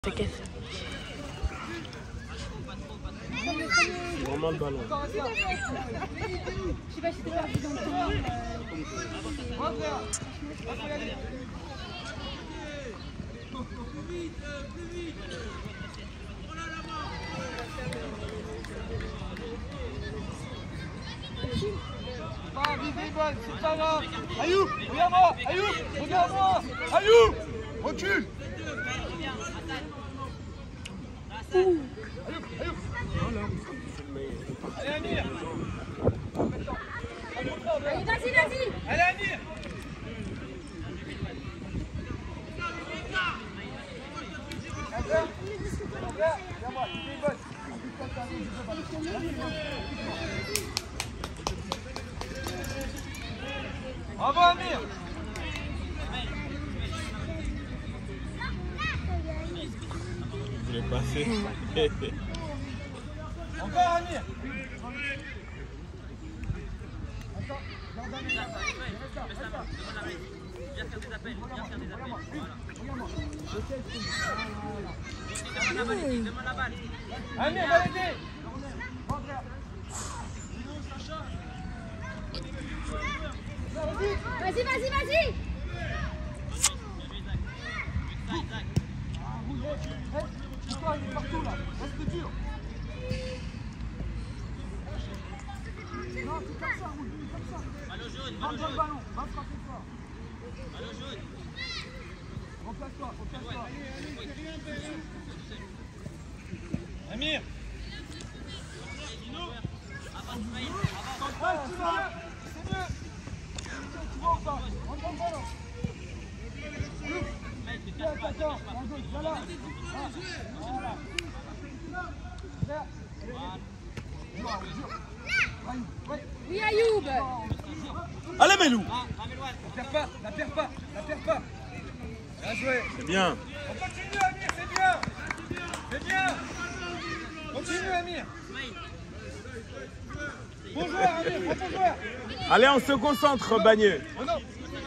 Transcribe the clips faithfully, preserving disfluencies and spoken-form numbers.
T'inquiète. C'est vraiment le ballon. Je sais pas si t'es perdu dans le temps. Pas viser bonne, c'est pas grave. Ayoub, regarde-moi. Ayoub, regarde-moi. Ayoub, recule. Ayoub, Ayoub. Allez Amir. Allez, vas-y, vas-y. Allez Amir. Regarde-moi, c'est une bonne. Bravo Amir. Je l'ai pas fait. Encore Amir. Attends, garde Amir. Viens faire des appels, viens faire des appels. Voilà. Demande la balle, demande la balle. Amir, va l'aider. Vas-y, vas-y, vas-y. Toi, il est partout là. Reste dur. Non, c'est comme ça, Roule. Comme ça. Ballon jaune, Prends ballon le jaune. ballon. Va frapper fort. Ballon jaune. Remplace-toi, remplace-toi. Amir. Avance, Maïs, avance. Ouais, c'est mieux. C'est mieux. Tu vois ou pas? Rentre dans le ballon. Viens, attaquant. En gauche, voilà. Voilà. Viens. Dur, dur. Ouais. Oui, Ayoub. Allez Melou. Ah, ramène-moi. La perds pas, la perds pas, la perds pas. Bien joué. C'est bien. On continue Amir, c'est bien. C'est bien. Continue Amir. Bon joueur Amir, bon bon joueur. Allez, on se concentre, Bagneux. Oh non.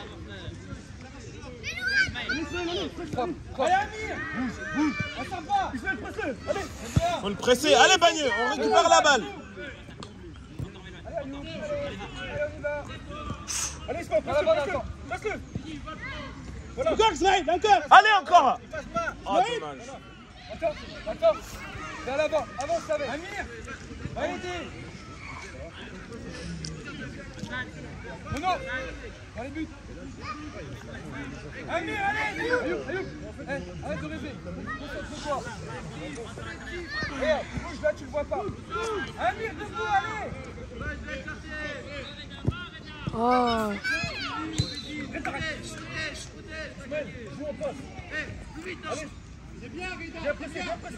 Allez Amir. Bouge, bouge. On s'en va. Il se fait presser. Allez, c'est bien. Faut le presser. Allez Bagneux, on récupère la balle. Allez Amir. Allez, on y va. Allez, Ismaël, presse-le, presse-le. Presse-le. Voilà. Encore, Slide, encore. Allez encore. Il passe pas. Oh, dommage. Attends, attends. Vers l'avant, avance avec. Amir, va aider. Non, non. Dans les buts. Amir, allez. Ayoub, Ayoub. Eh, arrête de rêver. Concentre-toi. Regarde, tu bouges là, tu le vois pas. Amir, debout, allez. Oh. Reste, arrête. Ismaël, joue en passe. Allez. C'est bien, Rida. Bien pressé, bien pressé.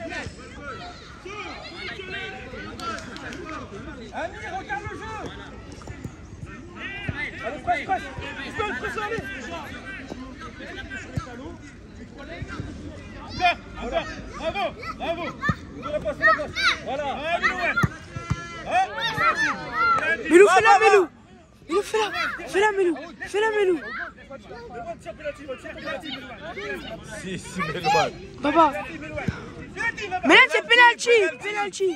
Amir, regarde le jeu. Allez, presse, presse. Ismaël, presse, allez. Encore, encore. Bravo, bravo. On la passe, on la passe. Voilà. Ah, Milou, ouais. Ah, Melou, fais-la, Melou. Melou, fais-la. Fais-la, Melou. Fais-la, Melou. Si, si, Melouane. Baba. Mais là, c'est penalty. Penalty.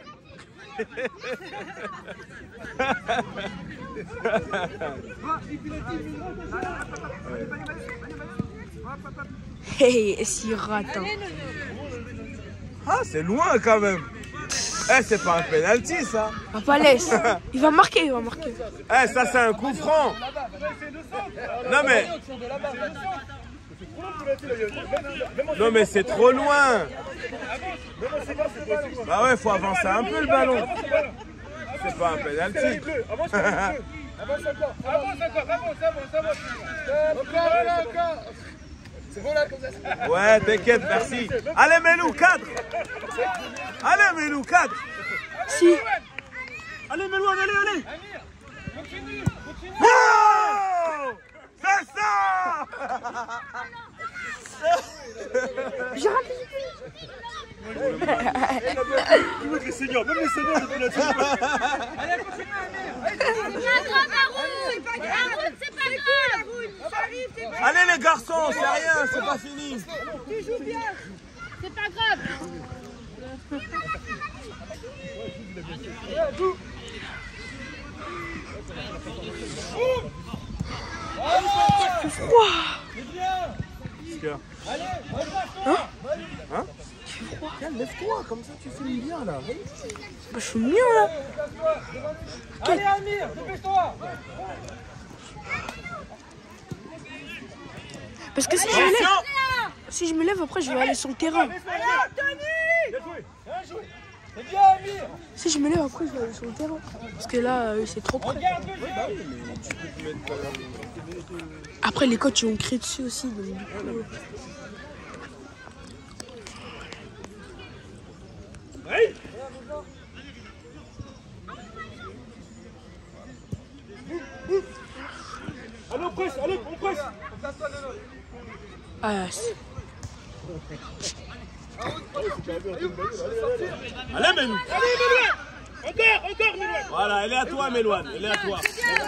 Hey, s'il rate. Hein. Ah, c'est loin quand même. Eh, c'est pas un penalty ça. Papa laisse. Il va marquer, il va marquer. Eh, ça c'est un coup franc. Non mais. Non mais c'est trop loin. Bah ouais, faut avancer un peu le ballon. C'est pas un penalty. Avance encore, avance encore, avance, avance, avance. Encore, là, encore. C'est bon là comme ça. Ouais, t'inquiète, merci. Allez Melou, cadre. Allez Melou, cadre. Si. Allez Melou, allez, allez. Amir, continue, continue. Oh, c'est ça. J'ai raté. Tu veux que les seniors, même les seniors, je peux la tuer. Allez, continue Amir. C'est pas grave, Haroun. C'est pas grave. C'est pas grave, Haroun. Ça arrive, c'est pas grave. Allez les garçons, c'est rien, c'est pas fini. Tu joues bien. C'est pas C'est froid. Qu'est-ce qu'il y a? Hein? Hein? Tiens, lève-toi, comme ça tu filmes bien là. Bah, je suis mieux là. Allez Amir, dépêche-toi. Parce que si je me lève, si je me lève après je vais aller sur le terrain. Allez Anthony. Bien joué, bien joué. C'est bien Amir. Si je me lève après je vais aller sur le terrain. Parce que là euh, c'est trop près. Regarde le jeu. Après les coachs ils ont crié dessus aussi. Donc, du coup, Oui. Allez on presse, allez on presse. ah, c'est- Allez, Melou. Allez Mélouane. Encore, encore Mélouane. Voilà, elle est à toi, Mélouane. Elle est à toi.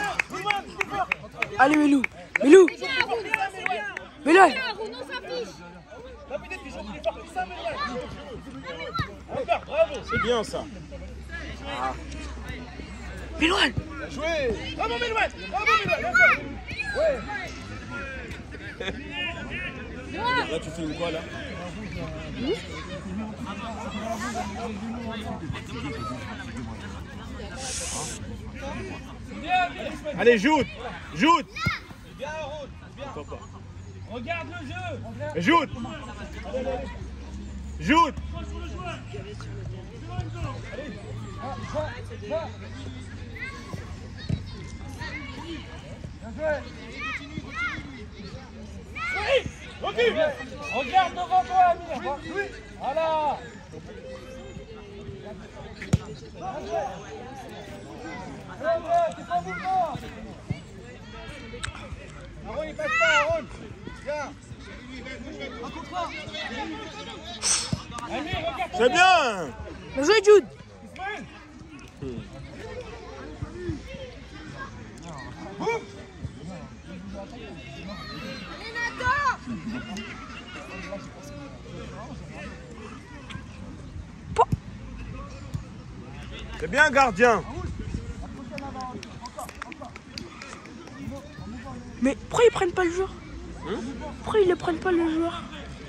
Allez Melou, Melou, Melou. Encore, bravo. C'est bien ça. Mélouane. Bien joué. Bravo Mélouane. Bravo Mélouane. Encore. Ouais. Là, tu filmes quoi là? Allez, joute. Joute. Bien Haroun. Bien. Regarde le jeu. Joute. Joute. Recule. Regarde devant toi, Amir. Voilà. C'est pas mouvement. Aaron, il passe pas, Aaron. Viens. Amir, regarde. C'est bien. Bien joué Jude. C'est bien, gardien. Mais pourquoi ils prennent pas le joueur? Pourquoi ils ne prennent pas le joueur?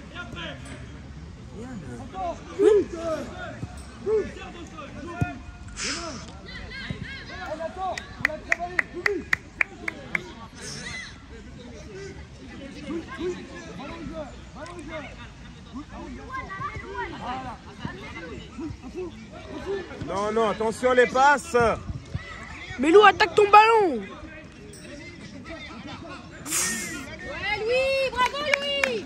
Oui. Non, non, attention les passes. Melou, attaque ton ballon. Ouais, Louis, bravo Louis.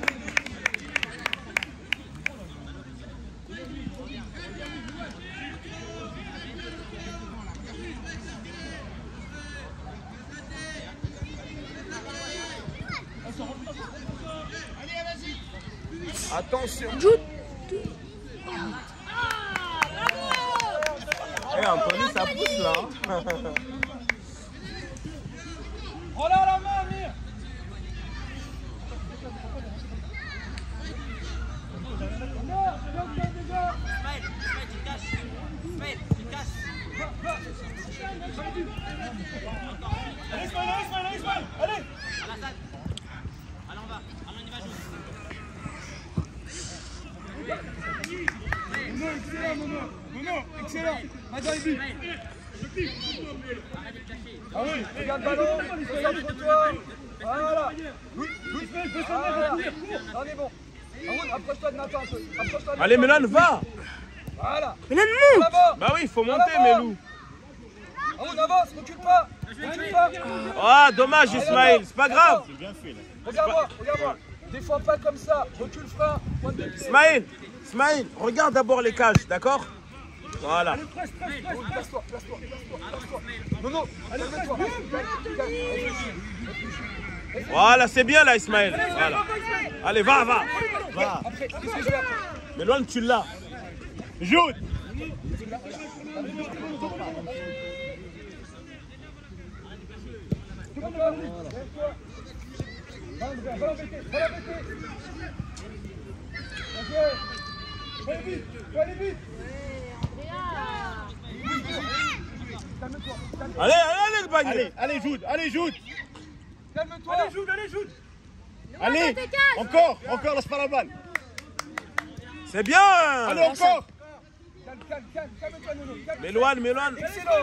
Attention. Jude. Eh, Anthony, ça pousse là. Prends là la main, Amir. Ismaël, Ismaël, tu te casses. Ismaël, tu te casses. Allez, Ismaël, allez, Ismaël, allez, Ismaël. Allez. Alassane. Allez, on va. Allez, on y va, joue. Mono, excellent, Mono. Mono, excellent. Maintenant, il but. Ah oui, regarde le ballon, regarde contre toi. Voilà. Oui, oui. Voilà. On est bon. Aroun, approche-toi de Nathan un peu. Approche-toi de Allez, Nathan. Mélan, va. Voilà. Mélan, monte. Là-bas. Bah oui, il faut monter, Melou. Aroun, avance, recule pas. Recule pas. Ah, dommage, Ismaël, c'est pas grave. Regarde-moi, regarde-moi. Défends pas comme ça. Recule frein. Pointe de pied. Ismaël, Ismaël, regarde d'abord les cages, d'accord? Voilà. Allez, presse, presse, presse. Place-toi, place-toi, place-toi, place-toi. Non, non, allez, mets-toi. Voilà, c'est bien là, Ismaël. Voilà. Allez, va, va. Va. Après, qu'est-ce que je fais après? Mélan, tu l'as. Joue. Va l'embêter, va l'embêter. Bien joué. Faut aller vite, faut aller vite. Ouais, Andrea. calme-toi. Allez, allez, allez, le panier. Allez, allez, Jude, allez, Jude. Calme-toi. Allez, Jude, allez, Jude. Allez, encore, encore, lâche pas la balle. C'est bien. Allez, encore. Calme, calme, calme, calme-toi, Nono. Calme. Méloine, Méloine. Excellent.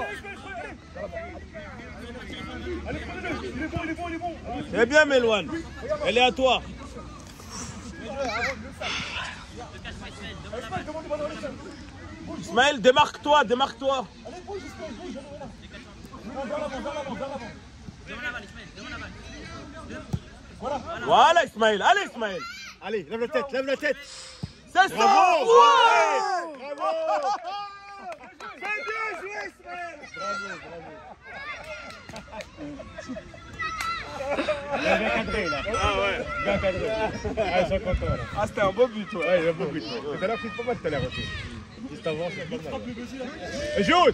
Allez, prenez-le. Il est bon, il est bon, il est bon. C'est bien, Méloine. Elle est à toi. Ismaël, démarque-toi, démarque-toi. Allez, bouge, Ismaël, bouge. Vers l'avant, vers l'avant, vers l'avant. Devant la balle, Ismaël, devant la balle. Voilà. Voilà, Ismaël. Allez, Ismaël. Allez, lève la tête, lève la tête. C'est ça. Bravo. Ouais. Bravo. C'est bien joué, Ismaël. Bravo, bravo. Il a bien cadré là. Ah ouais. Bien cadré. Ah, ils sont contents là. Ah, c'était un beau but, ouais. Ouais, il a beaucoup de choses. Tout à l'heure, c'est pas mal tout à l'heure aussi. Juste avant, c'est pas mal. Et Jude.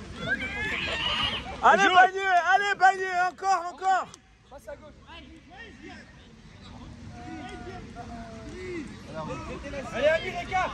Allez, Joue. Bagné, allez, Bagné, encore, encore. Passe à gauche. Allez, Amir, écarte.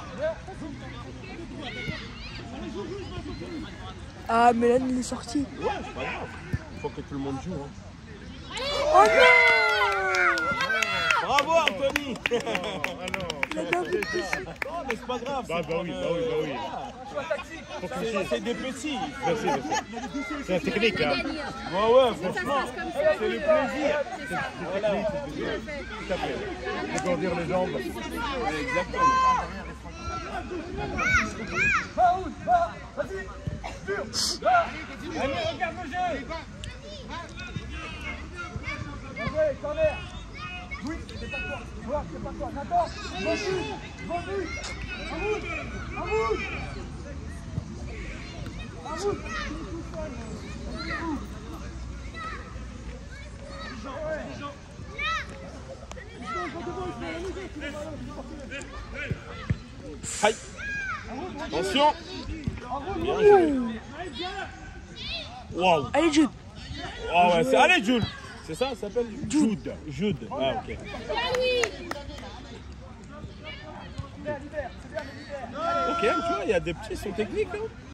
Ah, Mélan, il est sorti. Ouais, c'est pas grave. Faut que tout le monde joue. Hein. Oh non! Bravo, Anthony. Ah non. Il a bien fait plus. Non, mais c'est pas grave. Bah, c'est bah comme, oui, euh, bah oui, bah oui. Choix tactique. Faut que C'est c'est des petits. Merci, merci. C'est la technique, hein. Ouais, ouais, franchement. C'est le plaisir. Voilà. Tout à fait. Dégourdir les jambes. Exactement. Va, Oud, va. Vas-y. Dur. Va. Allez, regarde le jeu. Ok, corner. Oui, c'est pas toi. Voir, c'est pas toi. Nathan, bon but. Bon but. Amoud. Amoud. Amoud. Aïe. Attention. Bien joué. Waouh. Allez, Jude. Ah ouais, c'est... Allez, Jude. C'est ça, ça s'appelle Jude. Jude. Ah, ok. Ok, tu vois, il y a des petits, ils sont techniques. Hein.